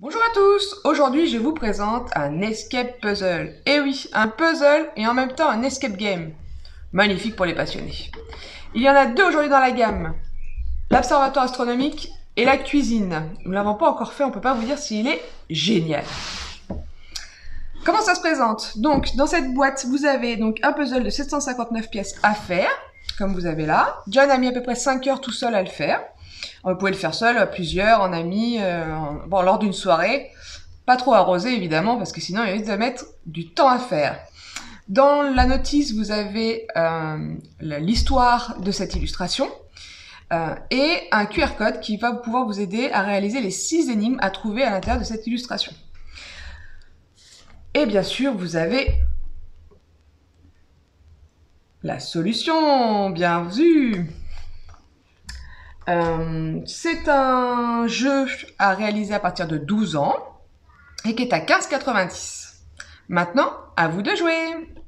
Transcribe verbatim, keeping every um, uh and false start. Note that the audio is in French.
Bonjour à tous, aujourd'hui je vous présente un escape puzzle. Et oui, un puzzle et en même temps un escape game. Magnifique pour les passionnés. Il y en a deux aujourd'hui dans la gamme. L'observatoire astronomique et la cuisine. Nous ne l'avons pas encore fait, on ne peut pas vous dire s'il est génial. Comment ça se présente? Donc dans cette boîte, vous avez donc un puzzle de sept cent cinquante-neuf pièces à faire, comme vous avez là. John a mis à peu près cinq heures tout seul à le faire. Vous pouvez le faire seul, à plusieurs, en amis, euh, bon, lors d'une soirée. Pas trop arrosé, évidemment, parce que sinon, il risque de mettre du temps à faire. Dans la notice, vous avez euh, l'histoire de cette illustration euh, et un Q R code qui va pouvoir vous aider à réaliser les six énigmes à trouver à l'intérieur de cette illustration. Et bien sûr, vous avez la solution, bien vu. Euh, c'est un jeu à réaliser à partir de douze ans et qui est à quinze quatre-vingt-dix. Maintenant, à vous de jouer!